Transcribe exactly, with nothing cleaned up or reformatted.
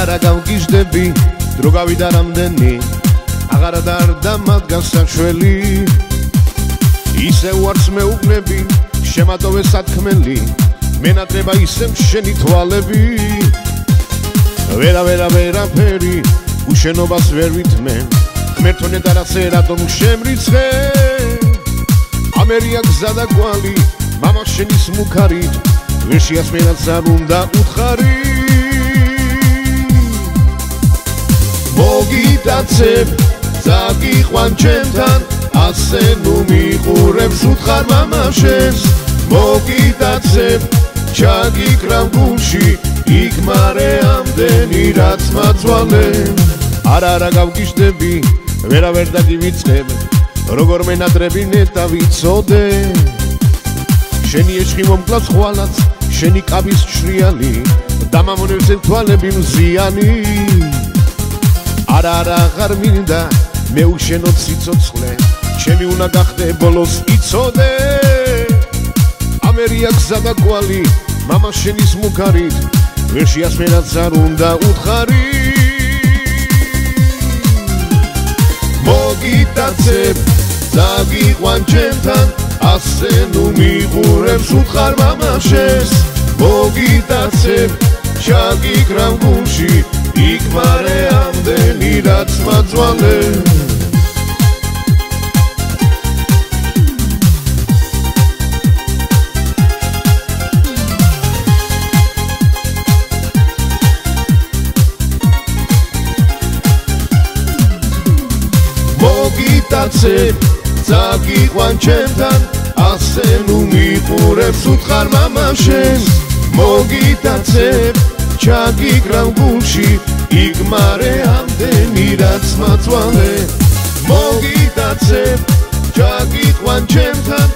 არა გავგიჟდები დრო გავიდა რამდენი აღარა დარდა მათგან საშველი ისე უარს მეუბნები შემატოვე სათქმელი მენატრება ისე შენი თვალები ვერა ვერა ვერაფერი უშენობას ვერ ვითმენ ღმერთონე და რაზე რატომ შემრიცხე ამერია გზა და კვალი მამა შენის მუქარით ვერ შეასმენად არ უნდა უთხარი მოგიტაცებ წაგიყვან ჩემთან ასე ნუ მიყურებს უთხარ მამა შენს მოგიტაცებ ჩაგიკრავ გულში იქ მარე ამდენი რაც მაწვალე არა არა გავგიჟდები ვერა ვერ დაგივიწყებ როგორ მენატრები ნეტა ვიცოდე შენი ეშხი მომკლავს ხვალაც შენი კაბის შრიალი დამამონებს თვალები მზიანი არა არა აღარ მინდა მე უშენო ციცოცხლე ჩემი უნდა გახდე ბოლოს იცოდე ამერია გზა და კვალი მამა შენის მუქარით ვერ შეასმენად არ უნდა უთხარი მოგიტაცებ წაგიყვან ჩემთან ასე ნუ მიყურებს უთხარ მამა შენს მოგიტაცებ ჩაგიკრავ გულში იქ მარე ამდენი რაც მაწვალე მოგიტაცებ წაგიყვან ჩემთან ასე ნუ მიყურებს უთხარ მამა შენს მოგიტაცებ ჩაგიკრავ გულში იქ მარე ამდენი რაც მაწვალე მოგიტაცებ ჩაგიყვან ჩემთან